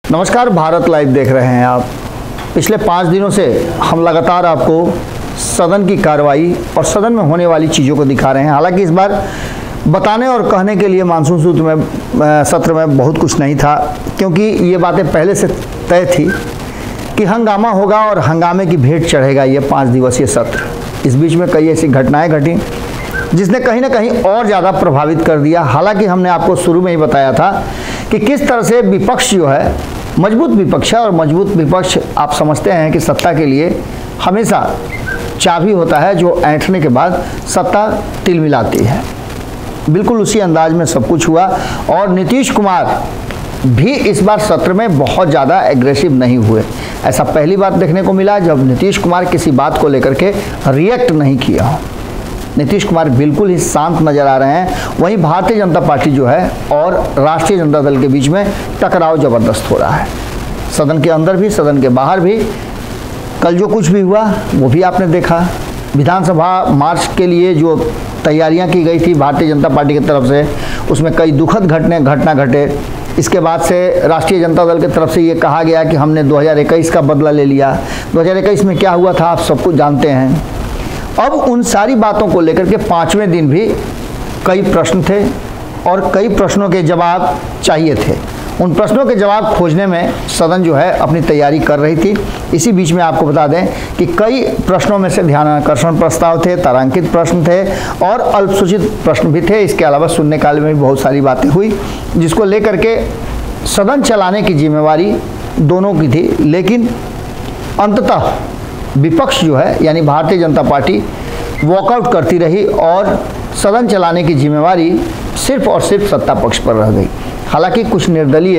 नमस्कार, भारत लाइव देख रहे हैं आप। पिछले 5 दिनों से हम लगातार आपको सदन की कार्रवाई और सदन में होने वाली चीज़ों को दिखा रहे हैं। हालांकि इस बार बताने और कहने के लिए मानसून सत्र में बहुत कुछ नहीं था, क्योंकि ये बातें पहले से तय थी कि हंगामा होगा और हंगामे की भेंट चढ़ेगा ये 5 दिवसीय सत्र। इस बीच में कई ऐसी घटनाएं घटी जिसने कहीं ना कहीं और ज़्यादा प्रभावित कर दिया। हालांकि हमने आपको शुरू में ही बताया था कि किस तरह से विपक्ष जो है मजबूत विपक्ष है, और मजबूत विपक्ष आप समझते हैं कि सत्ता के लिए हमेशा चाबी होता है जो ऐंठने के बाद सत्ता तिलमिलाती है। बिल्कुल उसी अंदाज में सब कुछ हुआ और नीतीश कुमार भी इस बार सत्र में बहुत ज़्यादा एग्रेसिव नहीं हुए। ऐसा पहली बार देखने को मिला जब नीतीश कुमार किसी बात को लेकर के रिएक्ट नहीं किया। नीतीश कुमार बिल्कुल ही शांत नजर आ रहे हैं। वहीं भारतीय जनता पार्टी जो है और राष्ट्रीय जनता दल के बीच में टकराव जबरदस्त हो रहा है, सदन के अंदर भी सदन के बाहर भी। कल जो कुछ भी हुआ वो भी आपने देखा। विधानसभा मार्च के लिए जो तैयारियां की गई थी भारतीय जनता पार्टी की तरफ से, उसमें कई दुखद घटना घटे। इसके बाद से राष्ट्रीय जनता दल की तरफ से ये कहा गया कि हमने 2021 का बदला ले लिया। 2021 में क्या हुआ था आप सब कुछ जानते हैं। अब उन सारी बातों को लेकर के 5वें दिन भी कई प्रश्न थे और कई प्रश्नों के जवाब चाहिए थे। उन प्रश्नों के जवाब खोजने में सदन जो है अपनी तैयारी कर रही थी। इसी बीच में आपको बता दें कि कई प्रश्नों में से ध्यानाकर्षण प्रस्ताव थे, तारांकित प्रश्न थे और अल्पसूचित प्रश्न भी थे। इसके अलावा शून्यकाल में भी बहुत सारी बातें हुई जिसको लेकर के सदन चलाने की जिम्मेवारी दोनों की थी। लेकिन अंततः विपक्ष जो है यानी भारतीय जनता पार्टी वॉकआउट करती रही और सदन चलाने की जिम्मेवारी सिर्फ और सिर्फ सत्ता पक्ष पर रह गई। हालांकि कुछ निर्दलीय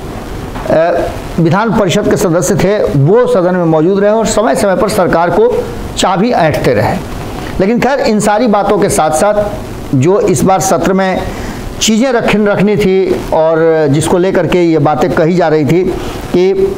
विधान परिषद के सदस्य थे, वो सदन में मौजूद रहे और समय समय पर सरकार को चाबी ऐंठते रहे। लेकिन खैर इन सारी बातों के साथ साथ जो इस बार सत्र में चीज़ें रखनी थी और जिसको लेकर के ये बातें कही जा रही थी कि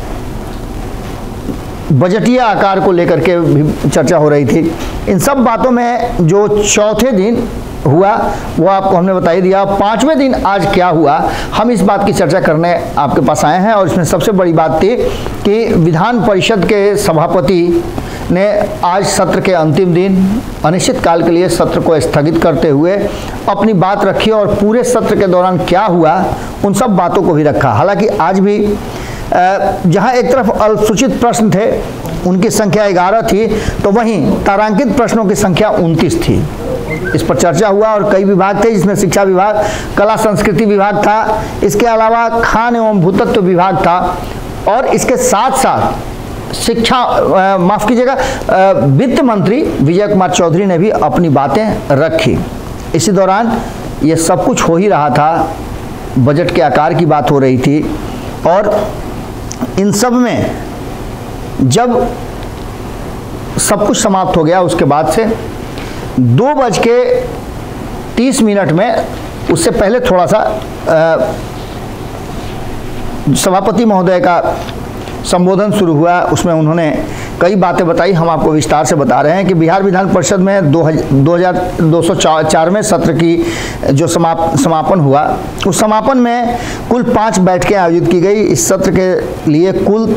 बजटीय आकार को लेकर के भी चर्चा हो रही थी। इन सब बातों में जो चौथे दिन हुआ वो आपको हमने बता ही दिया। 5वें दिन आज क्या हुआ, हम इस बात की चर्चा करने आपके पास आए हैं। और इसमें सबसे बड़ी बात थी कि विधान परिषद के सभापति ने आज सत्र के अंतिम दिन अनिश्चितकाल के लिए सत्र को स्थगित करते हुए अपनी बात रखी और पूरे सत्र के दौरान क्या हुआ उन सब बातों को भी रखा। हालांकि आज भी जहां एक तरफ अल्पसूचित प्रश्न थे उनकी संख्या 11 थी, तो वहीं तारांकित प्रश्नों की संख्या 29 थी। इस पर चर्चा हुआ और कई विभाग थे जिसमें शिक्षा विभाग, कला संस्कृति विभाग था, इसके अलावा खान एवं भूतत्व विभाग था और इसके साथ साथ शिक्षा माफ कीजिएगा वित्त मंत्री विजय कुमार चौधरी ने भी अपनी बातें रखी। इसी दौरान ये सब कुछ हो ही रहा था, बजट के आकार की बात हो रही थी और इन सब में जब सब कुछ समाप्त हो गया उसके बाद से 2:30 में, उससे पहले थोड़ा सा सभापति महोदय का संबोधन शुरू हुआ। उसमें उन्होंने कई बातें बताई, हम आपको विस्तार से बता रहे हैं कि बिहार विधान परिषद में 2204वें सत्र की जो समापन हुआ, उस समापन में कुल 5 बैठकें आयोजित की गई। इस सत्र के लिए कुल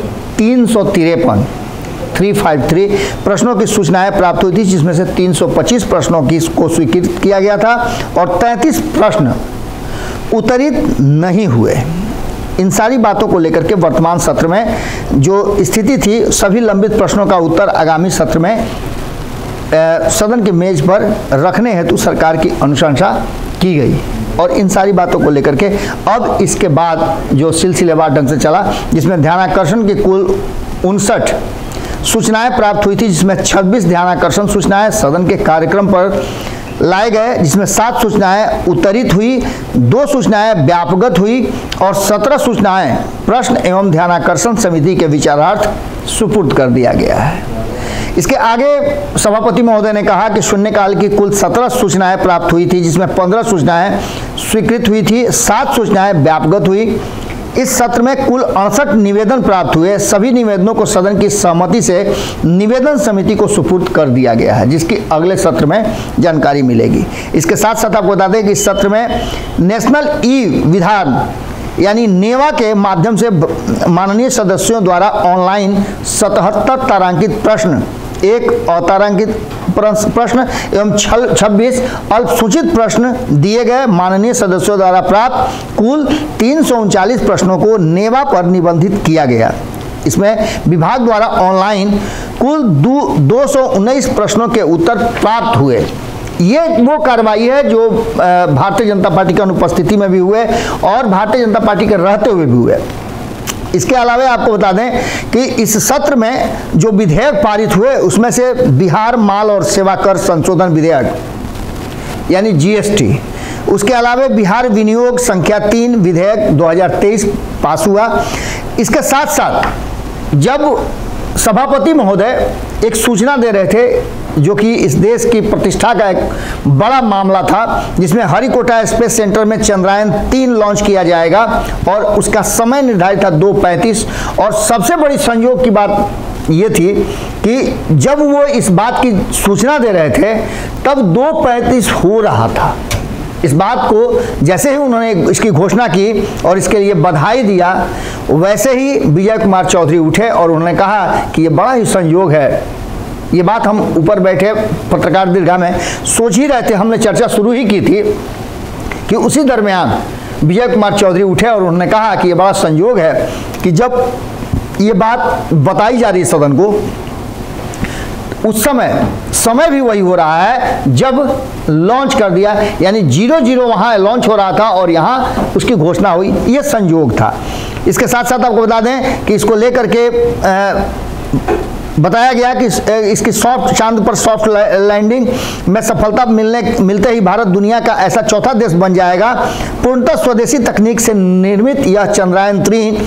353 प्रश्नों की सूचनाएं प्राप्त हुई थी, जिसमें से 325 प्रश्नों को स्वीकृत किया गया था और 33 प्रश्न उत्तरित नहीं हुए। इन सारी बातों को लेकर के वर्तमान सत्र में जो स्थिति थी, सभी लंबित प्रश्नों का उत्तर आगामी सत्र में सदन के मेज पर रखने हेतु सरकार की अनुशंसा की गई। और इन सारी बातों को लेकर के अब इसके बाद जो सिलसिलेवार ढंग से चला, जिसमें ध्यानाकर्षण की कुल 59 सूचनाएं प्राप्त हुई थी, जिसमें 26 ध्यानाकर्षण सूचनाएं सदन के कार्यक्रम पर लाए गए, जिसमें 7 सूचनाएं उत्तरित हुई, 2 सूचनाएं व्यापगत हुई और 17 सूचनाएं प्रश्न एवं ध्यानाकर्षण समिति के विचारार्थ सुपुर्द कर दिया गया है। इसके आगे सभापति महोदय ने कहा कि शून्यकाल की कुल 17 सूचनाएं प्राप्त हुई थी, जिसमें 15 सूचनाएं स्वीकृत हुई थी, 7 सूचनाएं व्यापगत हुई। इस सत्र में कुल 68 निवेदन प्राप्त हुए। सभी निवेदनों को सदन की सहमति से निवेदन समिति को सुपुर्द कर दिया गया है, जिसकी अगले सत्र में जानकारी मिलेगी। इसके साथ साथ आपको बता दें कि इस सत्र में नेशनल ई विधान यानी नेवा के माध्यम से माननीय सदस्यों द्वारा ऑनलाइन 77 तारांकित प्रश्न, एक अतारांकित प्रश्न एवं 26 अल्पसूचित प्रश्न दिए गए। माननीय सदस्यों द्वारा प्राप्त कुल 339 प्रश्नों को नेवा पर निबंधित किया गया। इसमें विभाग द्वारा ऑनलाइन कुल 219 प्रश्नों के उत्तर प्राप्त हुए। ये वो कार्रवाई है जो भारतीय जनता पार्टी की अनुपस्थिति में भी हुए और भारतीय जनता पार्टी के रहते हुए भी हुए। इसके अलावा आपको बता दें कि इस सत्र में जो विधेयक पारित हुए उसमें से बिहार माल और सेवा कर संशोधन विधेयक यानी जीएसटी, उसके अलावा बिहार विनियोग संख्या 3 विधेयक 2023 पास हुआ। इसके साथ साथ जब सभापति महोदय एक सूचना दे रहे थे जो कि इस देश की प्रतिष्ठा का एक बड़ा मामला था, जिसमें हरिकोटा स्पेस सेंटर में चंद्रयान 3 लॉन्च किया जाएगा और उसका समय निर्धारित था 2:35। और सबसे बड़ी संयोग की बात ये थी कि जब वो इस बात की सूचना दे रहे थे तब 2:35 हो रहा था। इस बात को जैसे ही उन्होंने इसकी घोषणा की और इसके लिए बधाई दिया, वैसे ही विजय कुमार चौधरी उठे और उन्होंने कहा कि ये बड़ा ही संयोग है। ये बात हम ऊपर बैठे पत्रकार दीर्घा में सोच ही रहे थे, हमने चर्चा शुरू ही की थी कि उसी दरमियान विजय कुमार चौधरी उठे और उन्होंने कहा कि ये बड़ा संयोग है कि जब ये बात बताई जा रही है सदन को, उस समय भी वही हो रहा है जब लॉन्च कर दिया, यानी 00 वहाँ लॉन्च हो रहा था और यहाँ उसकी घोषणा हुई। ये संयोग था। इसके साथ साथ आपको बता दें कि इसको लेकर के बताया गया कि इसकी चांद पर सॉफ्ट लैंडिंग में सफलता मिलते ही भारत दुनिया का ऐसा चौथा देश बन जाएगा। पूर्णतः स्वदेशी तकनीक से निर्मित यह चंद्रयान 3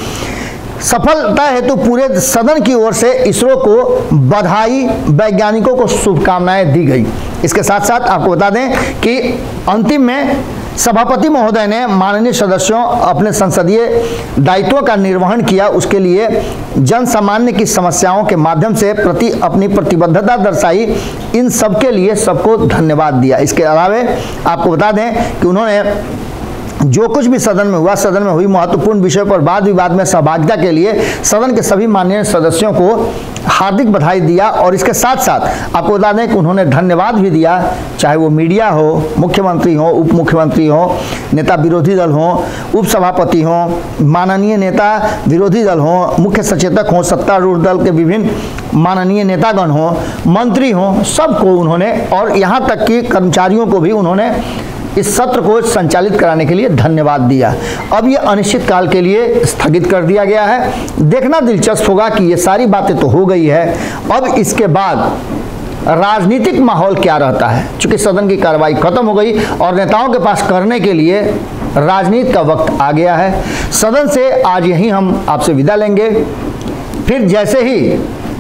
सफलता हेतु पूरे सदन की ओर से इसरो को बधाई, वैज्ञानिकों को शुभकामनाएं दी गई। इसके साथ साथ आपको बता दें कि अंतिम में सभापति महोदय ने माननीय सदस्यों अपने संसदीय दायित्वों का निर्वहन किया, उसके लिए जन सामान्य की समस्याओं के माध्यम से अपनी प्रतिबद्धता दर्शाई। इन सब के लिए सबको धन्यवाद दिया। इसके अलावा आपको बता दें कि उन्होंने जो कुछ भी सदन में हुआ, सदन में हुई महत्वपूर्ण विषय पर वाद विवाद में सहभागिता के लिए सदन के सभी माननीय सदस्यों को हार्दिक बधाई दिया। और इसके साथ साथ आपको बता दें कि उन्होंने धन्यवाद भी दिया, चाहे वो मीडिया हो, मुख्यमंत्री हो, उप मुख्यमंत्री हो, नेता विरोधी दल हो, उप सभापति हो, माननीय नेता विरोधी दल हो, मुख्य सचेतक हो, सत्तारूढ़ दल के विभिन्न माननीय नेतागण हो, मंत्री हो, सबको उन्होंने, और यहाँ तक कि कर्मचारियों को भी उन्होंने इस सत्र को संचालित कराने के लिए धन्यवाद दिया। अब ये अनिश्चित काल के लिए स्थगित कर दिया गया है। देखना दिलचस्प होगा कि ये सारी बातें तो हो गई है, अब इसके बाद राजनीतिक माहौल क्या रहता है। चूंकि सदन की कार्रवाई खत्म हो गई और नेताओं के पास करने के लिए राजनीति का वक्त आ गया है। सदन से आज यहीं हम आपसे विदा लेंगे। फिर जैसे ही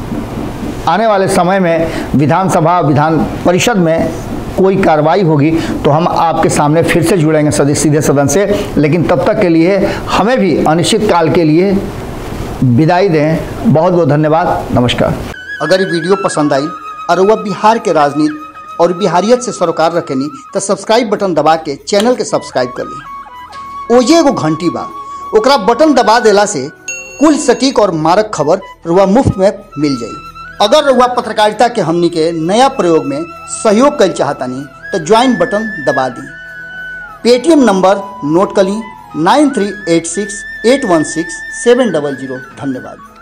आने वाले समय में विधानसभा, विधान परिषद में कोई कार्रवाई होगी तो हम आपके सामने फिर से जुड़ेंगे सीधे सदन से। लेकिन तब तक के लिए हमें भी अनिश्चित काल के लिए विदाई दें। बहुत बहुत धन्यवाद, नमस्कार। अगर ये वीडियो पसंद आई और वह बिहार के राजनीति और बिहारियत से सरोकार रखेनी तो सब्सक्राइब बटन दबा के चैनल के सब्सक्राइब कर ली। ओजे एगो घंटी बा, ओकरा बटन दबा देला से कुल सटीक और मारक खबर रुआ मुफ्त में मिल जाई। अगर रुआ पत्रकारिता के हमनी के नया प्रयोग में सहयोग कर चाहतानी तो ज्वाइन बटन दबा दी। पेटीएम नंबर नोट कर ली 9386816700। धन्यवाद।